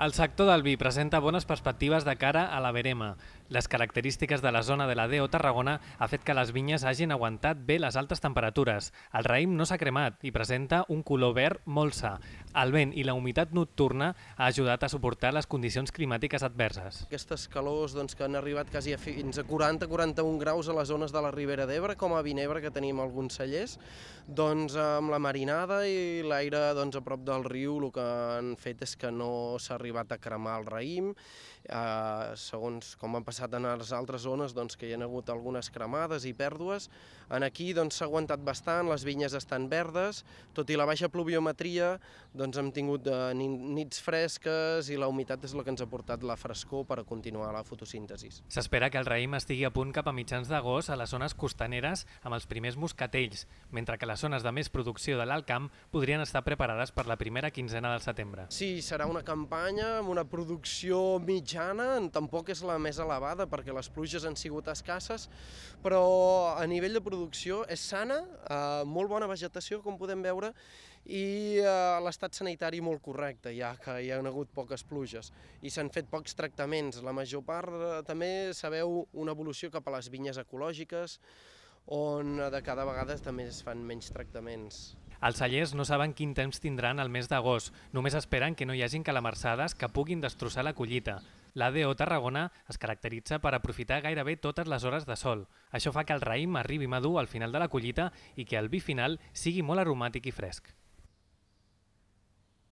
El sector del vi presenta bones perspectives de cara a la verema. Les característiques de la zona de la DO Tarragona ha fet que les vinyes hagin aguantat bé les altes temperatures. El raïm no s'ha cremat i presenta un color verd molt sa. El vent i la humitat nocturna ha ajudat a suportar les condicions climàtiques adverses. Aquestes calors que han arribat quasi fins a 40-41 graus a les zones de la Ribera d'Ebre, com a Vinebre, que tenim alguns cellers, amb la marinada i l'aire a prop del riu el que han fet és que no s'ha arribat a cremar el raïm, segons com han passat en les altres zones que hi ha hagut algunes cremades i pèrdues. Aquí s'ha aguantat bastant, les vinyes estan verdes, tot i la baixa pluviometria hem tingut nits fresques i la humitat és la que ens ha portat la frescor per a continuar la fotosíntesi. S'espera que el raïm estigui a punt cap a mitjans d'agost a les zones costaneres amb els primers moscatells, mentre que les zones de més producció de l'Alt Camp podrien estar preparades per la primera quinzena del setembre. Sí, serà una campanya amb una producció mitjana, tampoc és la més elevada perquè les pluges han sigut escasses, però a nivell de producció és sana, molt bona vegetació, com podem veure, i l'estat sanitari molt correcte, ja que hi ha hagut poques pluges i s'han fet pocs tractaments. La major part també sabeu una evolució cap a les vinyes ecològiques, on de cada vegada també es fan menys tractaments. Els cellers no saben quin temps tindran el mes d'agost, només esperen que no hi hagin calamarsades que puguin destrossar la collita. L'ADO Tarragona es caracteritza per aprofitar gairebé totes les hores de sol. Això fa que el raïm arribi madur al final de la collita i que el vi final sigui molt aromàtic i fresc.